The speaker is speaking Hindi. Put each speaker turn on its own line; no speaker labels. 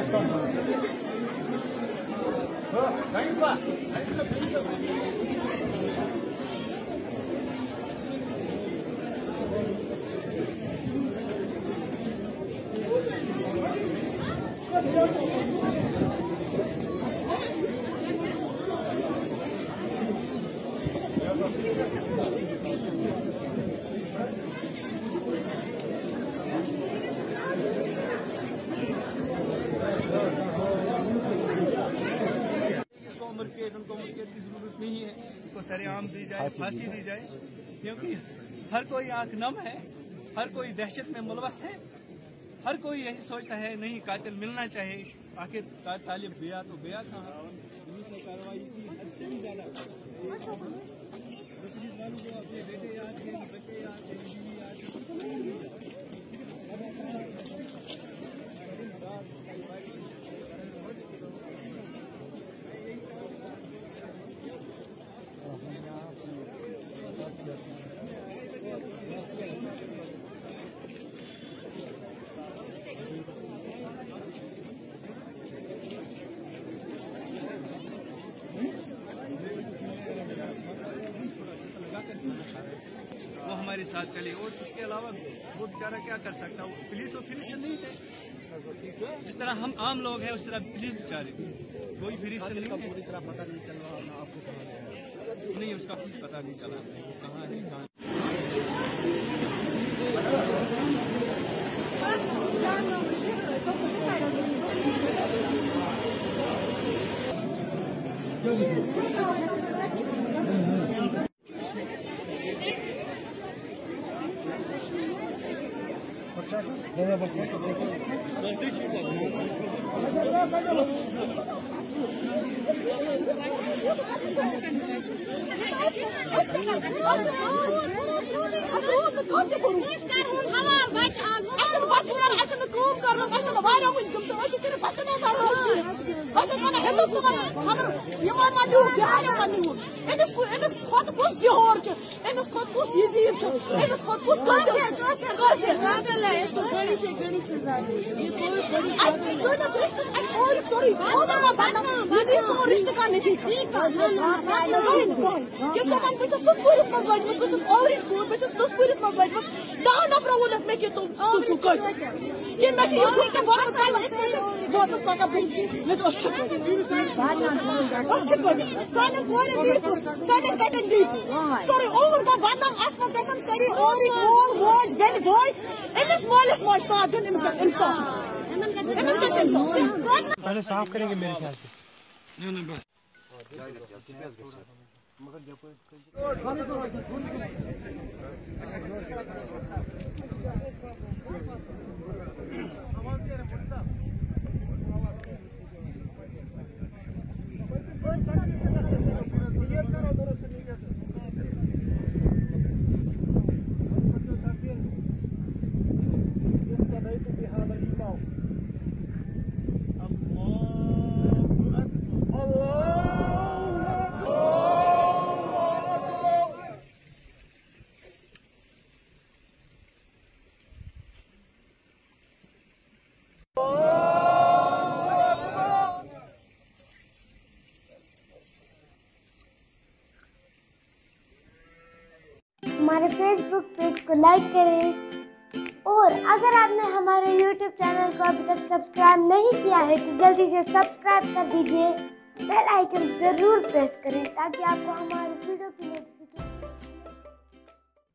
की जरूरत नहीं है, उसको सरेआम दी जाए, फांसी दी जाए, क्योंकि हर कोई आंख नम है, हर कोई दहशत में मुलवस है, हर कोई यही सोचता है नहीं कातिल मिलना चाहिए। आखिर तालिब गया तो गया कहाँ? पुलिस ने कार्रवाई की हद से भी ज्यादा। जो अपने बेटे याद थे, बच्चे याद थे, बीवी याद थे, वो हमारे साथ चले। और इसके अलावा वो बेचारा क्या कर सकता, वो पुलिस और फिरिश्ते नहीं थे। जिस तरह हम आम लोग हैं उस तरह पुलिस बेचारे कोई फिरिश्ते नहीं है। पूरी तरह पता नहीं चल रहा आपको नहीं, उसका कुछ पता नहीं चला कहाँ है कहाँ।
पहले साफ करेंगे मेरे ख्याल से।
नहीं बस
हमारे फेसबुक पेज को लाइक करें और अगर आपने हमारे यूट्यूब चैनल को अभी तक सब्सक्राइब नहीं किया है तो जल्दी से सब्सक्राइब कर दीजिए। बेल आइकन जरूर प्रेस करें ताकि आपको हमारी वीडियो की नोटिफिकेशन